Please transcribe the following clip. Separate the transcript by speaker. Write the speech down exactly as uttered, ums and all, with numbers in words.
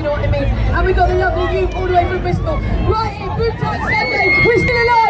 Speaker 1: know what I mean? And we got the lovely youth all the way from Bristol. Right here, Boom Time Sunday, we're still alive!